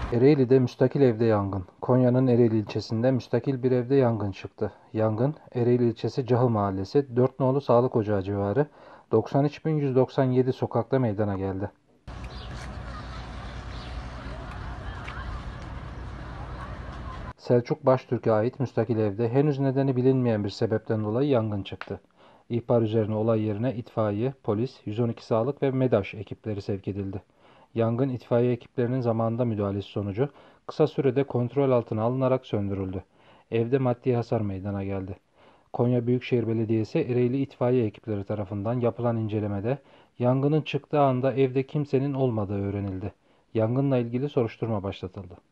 Ereğli'de müstakil evde yangın. Konya'nın Ereğli ilçesinde müstakil bir evde yangın çıktı. Yangın, Ereğli ilçesi Cahıl Mahallesi, 4 nolu Sağlık Ocağı civarı 93.197 sokakta meydana geldi. Selçuk Baştürk'e ait müstakil evde henüz nedeni bilinmeyen bir sebepten dolayı yangın çıktı. İhbar üzerine olay yerine itfaiye, polis, 112 sağlık ve MEDAŞ ekipleri sevk edildi. Yangın itfaiye ekiplerinin zamanında müdahalesi sonucu kısa sürede kontrol altına alınarak söndürüldü. Evde maddi hasar meydana geldi. Konya Büyükşehir Belediyesi Ereğli itfaiye ekipleri tarafından yapılan incelemede yangının çıktığı anda evde kimsenin olmadığı öğrenildi. Yangınla ilgili soruşturma başlatıldı.